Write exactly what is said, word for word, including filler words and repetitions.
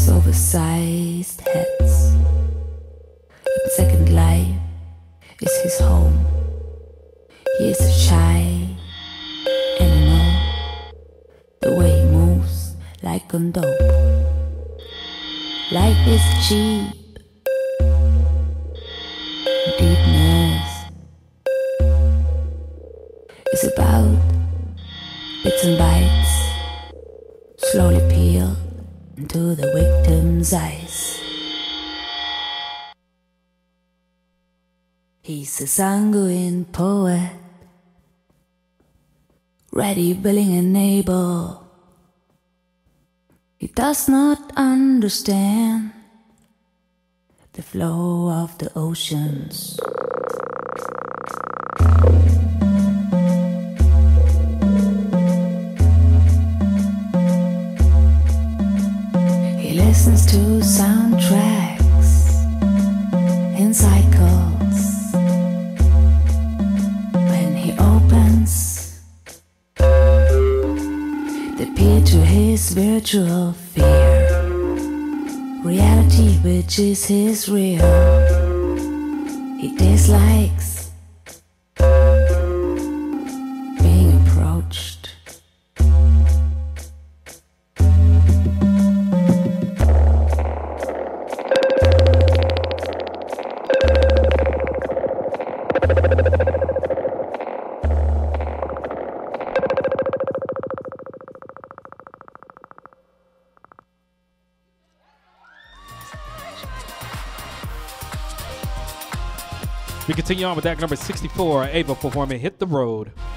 oversized hats. And Second Life is his home. He is a shy animal. The way he moves like on dope. Life is cheap. Deepness is about bits and bytes, slowly peel into the victim's eyes. He's a sanguine poet, ready, willing and able. He does not understand the flow of the oceans. He listens to soundtracks in cycles. When he opens the peer to his virtual fear, reality which is his real, he dislikes being approached. We continue on with act number sixty-four, Ava performing Hit the Road.